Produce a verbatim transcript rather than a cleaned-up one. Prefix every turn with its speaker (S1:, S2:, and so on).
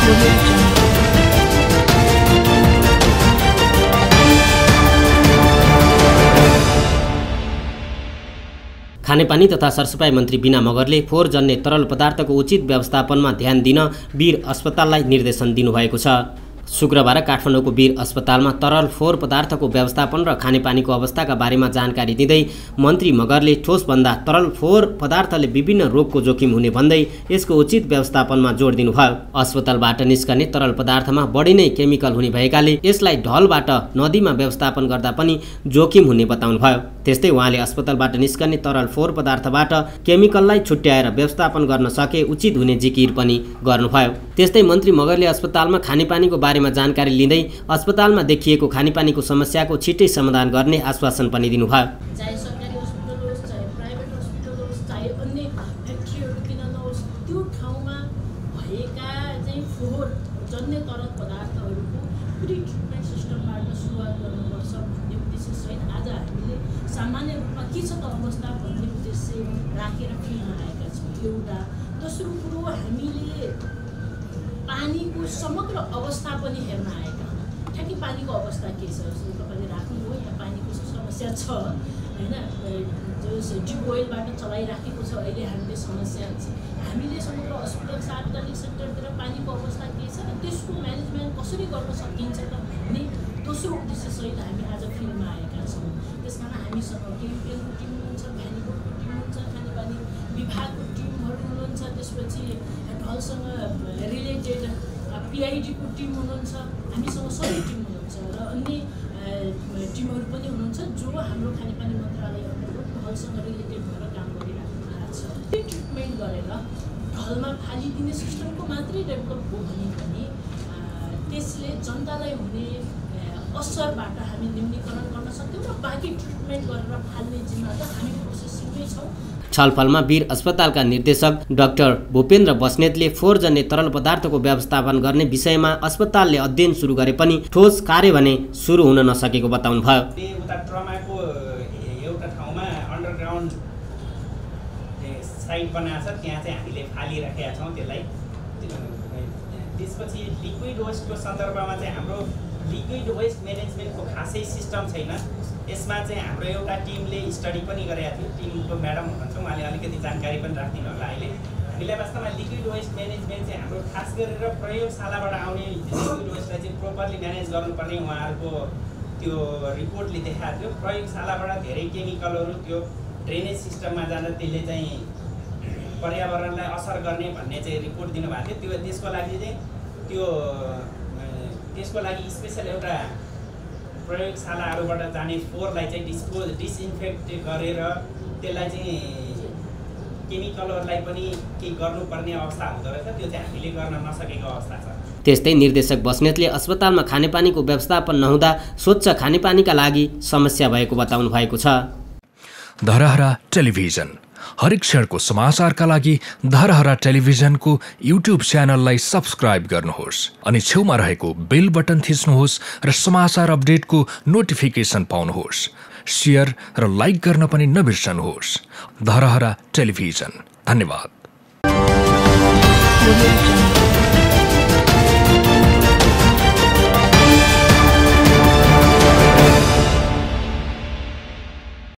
S1: खानेपानी तथा सरसफाई मन्त्री बिना मगरले फोहोर जन्य तरल पदार्थको उचित व्यवस्थापनमा ध्यान दिन वीर अस्पताललाई निर्देशन दिनुभएको छ। शुक्रबार काठमाडौँको वीर अस्पतालमा तरल फोहोर पदार्थको व्यवस्थापन र खानेपानीको अवस्थाका बारेमा जानकारी दिँदै मन्त्री मगरले ठोसभन्दा तरल फोहोर पदार्थले विभिन्न रोगको जोखिम हुने भन्दै यसको उचित व्यवस्थापनमा जोड दिनुभयो। अस्पतालबाट निस्कने तरल पदार्थमा बढी नै केमिकल हुने भएकाले यसलाई ढलबाट नदीमा व्यवस्थापन गर्दा पनि जोखिम हुने बताउनुभयो। त्यस्तै उहाँले अस्पतालबाट निस्कने तरल फोहोर पदार्थबाट केमिकललाई छुट्याएर व्यवस्थापन गर्न सके उचित हुने जिकिर पनि गर्नुभयो। त्यस्तै मन्त्री मगरले अस्पतालमा खानेपानीको बारेमा जानकारी लिँदै अस्पतालमा देखिएको खानेपानीको समस्याको छिट्टै समाधान गर्ने आश्वासन पनि दिनुभयो।
S2: चाहे सरकारी हस्पिटल होस्, चाहे प्राइभेट हस्पिटल होस्, चाहे अन्य फ्याक्ट्रीहरू किन नहोस्, त्यो ठाउँमा भएका चाहिँ फोहोर जन्य तरल पदार्थहरूको प्रि ट्रिटमेन्ट सिस्टमबाट सुरुवात गर्नुपर्छ भन्ने उद्देश्यसहित आज हामीले सामान्य रूपमा के छ त अवस्था भन्ने उद्देश्य राखेर फिल्डमा आएका छौँ। एउटा दोस्रो कुरो हामीले पानीको समग्र अवस्था पनि हेर्न आएका ठ्याक्कै पानीको अवस्था के छ जस्तो तपाईँले राख्नुभयो। यहाँ पानीको समस्या छ होइन, जो ट्युब वेलबाट चलाइराखेको छ अहिले हामीले समस्या छ। हामीले समग्र अस्पताल सार्वजनिक सेक्टरतिर पानीको अवस्था के छ र त्यसको म्यानेजमेन्ट कसरी गर्न सकिन्छ त भन्ने दोस्रो उद्देश्यसहित हामी आज फिल्डमा आएका छौँ। त्यस कारण हामीसँग केयुपिएलको टिम हुनुहुन्छ, भ्यानीकोटको टिम हुन्छ, खानेपानी विभागको टिमहरू हुनुहुन्छ, त्यसपछि ढलसँग रिलेटेड पिआइडीको टिम हुनुहुन्छ, हामीसँग सबै टिम हुनुहुन्छ र अन्य टिमहरू पनि हुनुहुन्छ जो हाम्रो खानेपानी मन्त्रालय अन्तर्गत ढलसँग रिलेटेड भएर काम गरिराख्नु भएको छ। त्यो ट्रिटमेन्ट गरेर ढलमा फालिदिने सिस्टमको मात्रै डेभलप हो भने पनि त्यसले जनतालाई हुने असरबाट हामी न्यूनीकरण गर्न सक्छौँ र बाँकी ट्रिटमेन्ट गरेर फाल्ने जिम्मा त हामी प्रोसेसिङमै छौँ।
S1: छलफलमा वीर अस्पतालका निर्देशक डाक्टर भूपेन्द्र बस्नेतले फोहोर जन्य तरल पदार्थको व्यवस्थापन गर्ने विषयमा अस्पतालले अध्ययन सुरु गरे पनि ठोस कार्य भने सुरु हुन नसकेको बताउनुभयो।
S3: उता ट्रमाको एउटा ठाउँमा अन्डरग्राउन्ड साइट बनाएको छ, त्यहाँ चाहिँ हामीले फालिराखेका छौँ त्यसलाई। त्यसपछि लिक्विड वेस्टको सन्दर्भमा चाहिँ हाम्रो लिक्विड वेस्ट म्यानेजमेन्टको खासै सिस्टम छैन। यसमा चाहिँ हाम्रो एउटा टिमले स्टडी पनि गरेका थियो, टिमको म्याडम हुनुहुन्छ, उहाँले अलिकति जानकारी पनि राखिदिनु होला। अहिले हामीलाई वास्तवमा लिक्विड वेस्ट म्यानेजमेन्ट चाहिँ हाम्रो खास गरेर प्रयोगशालाबाट आउने लिक्विड वेस्टलाई चाहिँ प्रोपरली म्यानेज गर्नुपर्ने उहाँहरूको त्यो रिपोर्टले देखाएको थियो। प्रयोगशालाबाट धेरै केमिकलहरू त्यो ड्रेनेज सिस्टममा जाँदा त्यसले चाहिँ पर्यावरणलाई असर गर्ने भन्ने चाहिँ रिपोर्ट दिनुभएको थियो। त्यो त्यसको लागि चाहिँ त्यो त्यसको लागि स्पेसल एउटा प्रयोगशालाहरूबाट जाने फोहोरलाई चाहिँ डिस्पोज डिसइन्फेक्ट गरेर त्यसलाई चाहिँ केमिकलहरूलाई पनि केही गर्नुपर्ने अवस्था हुँदो रहेछ, त्यो चाहिँ हामीले गर्न नसकेको अवस्था छ।
S1: त्यस्तै निर्देशक बस्नेतले अस्पतालमा खानेपानीको व्यवस्थापन नहुँदा स्वच्छ खानेपानीका लागि समस्या भएको बताउनु भएको छ।
S4: धरहरा टेलिभिजन हरेक क्षणको समाचारका लागि धरहरा टेलिभिजनको युट्युब च्यानललाई सब्स्क्राइब गर्नुहोस् अनि छेउमा रहेको बेल बटन थिच्नुहोस् र समाचार अपडेटको नोटिफिकेसन पाउनुहोस्। शेयर र लाइक गर्न पनि नबिर्सनुहोस्। धरहरा टेलिभिजन। धन्यवाद।